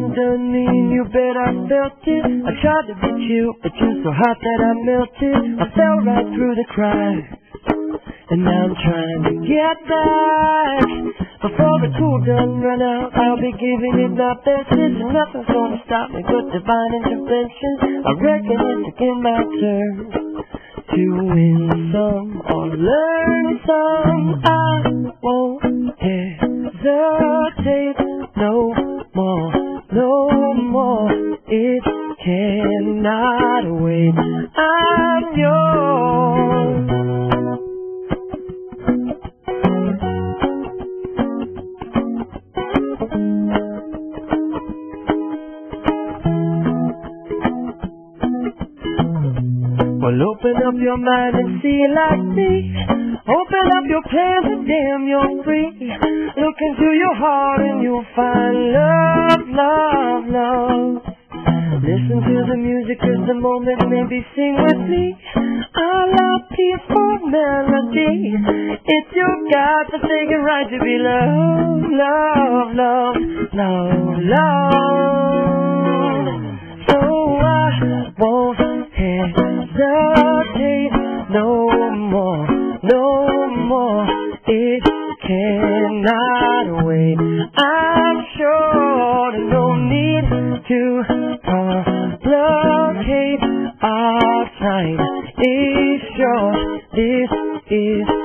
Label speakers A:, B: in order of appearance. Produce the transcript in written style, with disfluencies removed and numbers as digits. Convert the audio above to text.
A: doesn't mean you bet I felt it. I tried to beat you, but you're so hot that I melted. I fell right through the cracks, and now I'm trying to get back. Before the cool done run out, I'll be giving it my best. And nothing's gonna stop me but divine intervention. I reckon it's again my turn to win some or learn some. I won't hesitate no more, no more. It cannot wait. I'm yours. Well, open up your mind and see like me. Open up your plans and damn, you're free. Look into your heart and you'll find love, love, love. Listen to the music, 'cause the moment, maybe sing with me. I love peaceful melody. It's your God-forsaken right to be loved, love, love, love, love. So I won't hesitate no more, no more. It cannot wait. I'm sure there's no need to complicate our time. Is sure this is